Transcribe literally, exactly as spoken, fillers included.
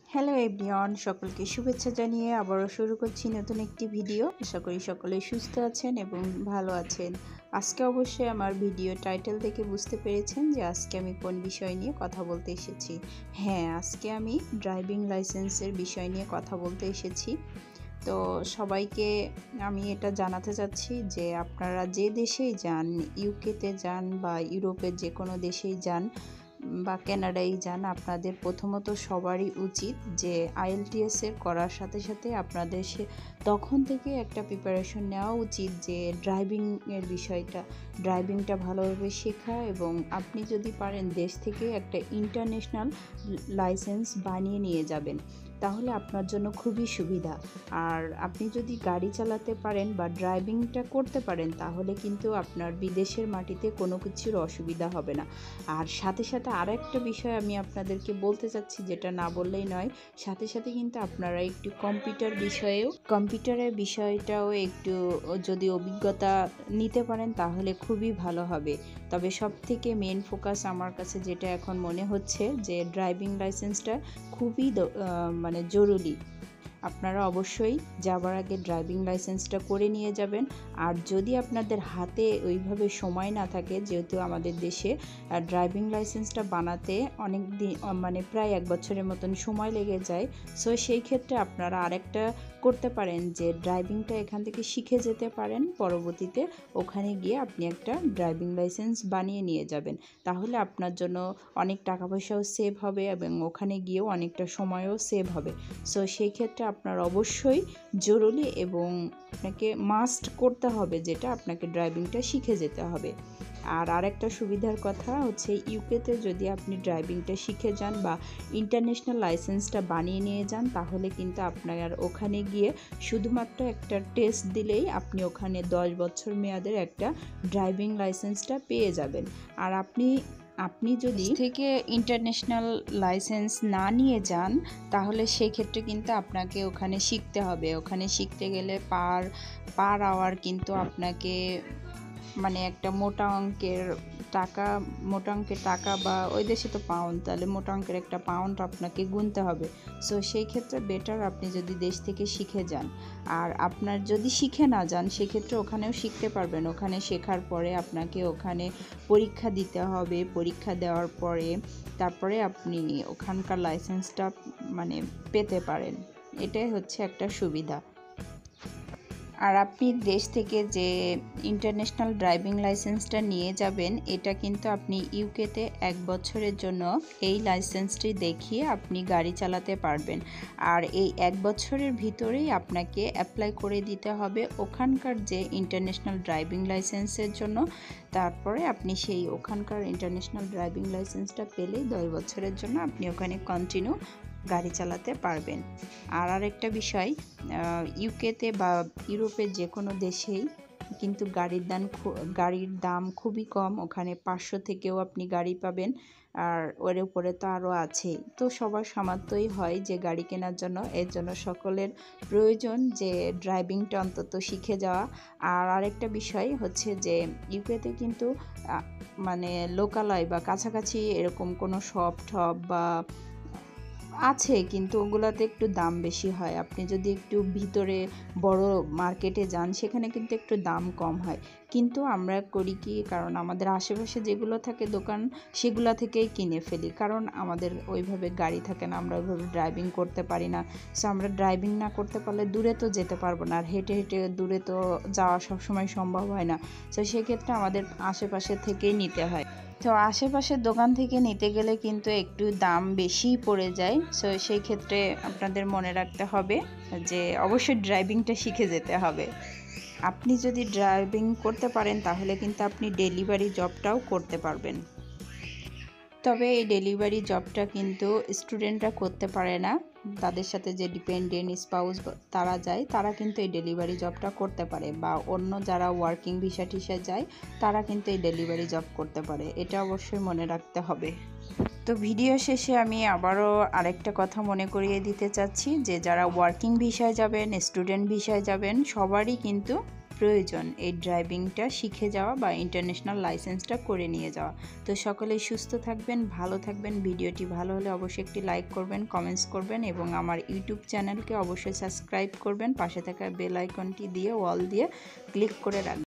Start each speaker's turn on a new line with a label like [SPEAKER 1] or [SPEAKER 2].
[SPEAKER 1] Hello everyone, সকলকে শুভেচ্ছা জানিয়ে আবারও শুরু করছি নতুন একটি ভিডিও। আশা করি সকলে সুস্থ আছেন এবং ভালো আছেন। আজকে অবশ্যই আমার ভিডিও টাইটেল দেখে বুঝতে পেরেছেন যে আজকে আমি কোন বিষয় নিয়ে কথা বলতে এসেছি। হ্যাঁ, আজকে আমি ড্রাইভিং লাইসেন্সের বিষয় নিয়ে কথা বলতে এসেছি। তো সবাইকে আমি এটা জানাতে চাচ্ছি যে আপনারা যে দেশেই যান, ইউকেতে যান বা ইউরোপের যে কোনো দেশেই যান বা কানাডায় যান, আপনাদের প্রথমত সবারই উচিত যে আইএলটিএস এর করার সাথে সাথে আপনাদের সে তখন থেকে একটা প্রিপারেশন নেওয়া উচিত যে ড্রাইভিং এর বিষয়টা ড্রাইভিংটা ভালোভাবে শেখা, এবং আপনি যদি পারেন দেশ থেকে একটা ইন্টারন্যাশনাল লাইসেন্স বানিয়ে নিয়ে যাবেন, তাহলে আপনার জন্য খুবই সুবিধা। আর আপনি যদি গাড়ি চালাতে পারেন বা ড্রাইভিংটা করতে পারেন, তাহলে কিন্তু আপনার বিদেশের মাটিতে কোনো কিছুর অসুবিধা হবে না। আর সাথে সাথে আর একটা বিষয় আমি আপনাদেরকে বলতে চাচ্ছি, যেটা না বললেই নয়, সাথে সাথে কিন্তু আপনারা একটু কম্পিউটার বিষয়েও কম্পিউটারের বিষয়টাও একটু যদি অভিজ্ঞতা নিতে পারেন তাহলে খুবই ভালো হবে। তবে সব থেকে মেন ফোকাস আমার কাছে যেটা এখন মনে হচ্ছে যে ড্রাইভিং লাইসেন্সটা খুবই মানে জরুরি। আপনারা অবশ্যই যাবার আগে ড্রাইভিং লাইসেন্সটা করে নিয়ে যাবেন। আর যদি আপনাদের হাতে ওইভাবে সময় না থাকে, যেহেতু আমাদের দেশে ড্রাইভিং লাইসেন্সটা বানাতে অনেক দিন মানে প্রায় এক বছরের মতন সময় লেগে যায়, সো সেই ক্ষেত্রে আপনারা আরেকটা করতে পারেন যে ড্রাইভিংটা এখান থেকে শিখে যেতে পারেন, পরবর্তীতে ওখানে গিয়ে আপনি একটা ড্রাইভিং লাইসেন্স বানিয়ে নিয়ে যাবেন। তাহলে আপনার জন্য অনেক টাকা পয়সাও সেভ হবে এবং ওখানে গিয়েও অনেকটা সময়ও সেভ হবে। সো সেই ক্ষেত্রে আপনার অবশ্যই জরুরি এবং আপনাকে মাস্ট করতে হবে যেটা আপনাকে ড্রাইভিংটা শিখে যেতে হবে। আর আরেকটা সুবিধার কথা হচ্ছে, ইউকেতে যদি আপনি ড্রাইভিংটা শিখে যান বা ইন্টারন্যাশনাল লাইসেন্সটা বানিয়ে নিয়ে যান, তাহলে কিন্তু আপনার ওখানে গিয়ে শুধুমাত্র একটা টেস্ট দিলেই আপনি ওখানে দশ বছর মেয়াদের একটা ড্রাইভিং লাইসেন্সটা পেয়ে যাবেন। আর আপনি আপনি যদি থেকে ইন্টারন্যাশনাল লাইসেন্স না নিয়ে যান, তাহলে সেক্ষেত্রে কিন্তু আপনাকে ওখানে শিখতে হবে। ওখানে শিখতে গেলে পার পার আওয়ার কিন্তু আপনাকে মানে একটা মোটা অঙ্কের টাকা মোটা অঙ্কের টাকা বা ওই দেশে তো পাউন্ড, তাহলে মোটা অঙ্কের একটা পাউন্ড আপনাকে গুনতে হবে। সো সেই ক্ষেত্রে বেটার আপনি যদি দেশ থেকে শিখে যান। আর আপনার যদি শিখে না যান, সেক্ষেত্রে ওখানেও শিখতে পারবেন। ওখানে শেখার পরে আপনাকে ওখানে পরীক্ষা দিতে হবে। পরীক্ষা দেওয়ার পরে তারপরে আপনি ওখানকার লাইসেন্সটা মানে পেতে পারেন। এটাই হচ্ছে একটা সুবিধা। আর আপনি দেশ থেকে যে ইন্টারন্যাশনাল ড্রাইভিং লাইসেন্সটা নিয়ে যাবেন, এটা কিন্তু আপনি ইউকেতে এক বছরের জন্য এই লাইসেন্সটি দেখিয়ে আপনি গাড়ি চালাতে পারবেন। আর এই এক বছরের ভিতরেই আপনাকে অ্যাপ্লাই করে দিতে হবে ওখানকার যে ইন্টারন্যাশনাল ড্রাইভিং লাইসেন্সের জন্য। তারপরে আপনি সেই ওখানকার ইন্টারন্যাশনাল ড্রাইভিং লাইসেন্সটা পেলেই দশ বছরের জন্য আপনি ওখানে কন্টিনিউ গাড়ি চালাতে পারবেন। আর আরেকটা বিষয়, ইউকেতে বা ইউরোপের যে কোনো দেশেই কিন্তু গাড়ির দাম গাড়ির দাম খুবই কম। ওখানে পাঁচশো থেকেও আপনি গাড়ি পাবেন। আর ওর উপরে তো আরও আছেই। তো সবার সামর্থ্যই হয় যে গাড়ি কেনার জন্য, এর জন্য সকলের প্রয়োজন যে ড্রাইভিংটা অন্তত শিখে যাওয়া। আর আরেকটা বিষয় হচ্ছে যে ইউকেতে কিন্তু মানে লোকালয় বা কাছাকাছি এরকম কোনো শপ টপ বা আছে, কিন্তু ওগুলাতে একটু দাম বেশি হয়। আপনি যদি একটু ভিতরে বড় মার্কেটে যান, সেখানে কিন্তু একটু দাম কম হয়। কিন্তু আমরা করি কি, কারণ আমাদের আশেপাশে যেগুলো থাকে দোকান, সেগুলো থেকেই কিনে ফেলি, কারণ আমাদের ওইভাবে গাড়ি থাকে না, আমরা ওইভাবে ড্রাইভিং করতে পারি না। সো আমরা ড্রাইভিং না করতে পারলে দূরে তো যেতে পারবো না, আর হেঁটে হেঁটে দূরে তো যাওয়া সবসময় সম্ভব হয় না। তো সেক্ষেত্রে আমাদের আশেপাশে থেকেই নিতে হয়। তো আশেপাশের দোকান থেকে নিতে গেলে কিন্তু একটু দাম বেশিই পড়ে যায়। সো সেই ক্ষেত্রে আপনাদের মনে রাখতে হবে যে অবশ্যই ড্রাইভিংটা শিখে যেতে হবে। আপনি যদি ড্রাইভিং করতে পারেন, তাহলে কিন্তু আপনি ডেলিভারি জবটাও করতে পারবেন। তবে এই ডেলিভারি জবটা কিন্তু স্টুডেন্টরা করতে পারে না। তাদের সাথে যে ডিপেন্ডেন্ট স্পাউস তারা যায়, তারা কিন্তু এই ডেলিভারি জবটা করতে পারে, বা অন্য যারা ওয়ার্কিং ভিসা টিসা যায় তারা কিন্তু এই ডেলিভারি জব করতে পারে। এটা অবশ্যই মনে রাখতে হবে। তো ভিডিও শেষে আমি আবারও আরেকটা কথা মনে করিয়ে দিতে চাচ্ছি যে যারা ওয়ার্কিং ভিসায় যাবেন, স্টুডেন্ট ভিসায় যাবেন, সবারই কিন্তু প্রয়োজন এই ড্রাইভিংটা শিখে যাওয়া বা ইন্টারন্যাশনাল লাইসেন্সটা করে নিয়ে যাওয়া। তো সকলেই সুস্থ থাকবেন, ভালো থাকবেন। ভিডিওটি ভালো হলে অবশ্যই একটি লাইক করবেন, কমেন্টস করবেন এবং আমার ইউটিউব চ্যানেলকে অবশ্যই সাবস্ক্রাইব করবেন। পাশে থাকা বেল আইকনটি দিয়ে অল দিয়ে ক্লিক করে রাখবেন।